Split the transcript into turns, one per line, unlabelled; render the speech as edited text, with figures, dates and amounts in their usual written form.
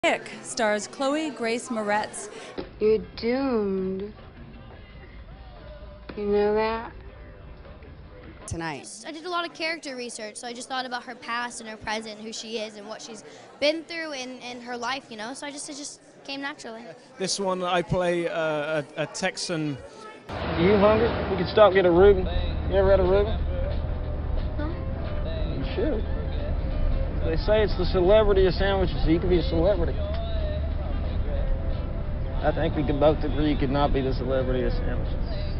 Hick stars Chloe Grace Moretz.
You're doomed. You know that?
Tonight.
I did a lot of character research, so I just thought about her past and her present, who she is and what she's been through in her life, you know, so it just came naturally.
This one I play a Texan.
You hungry? We can stop and get a Reuben. You ever had a Reuben?
No.
You should. They say it's the celebrity of sandwiches, so you can be a celebrity. I think we can both agree you could not be the celebrity of sandwiches.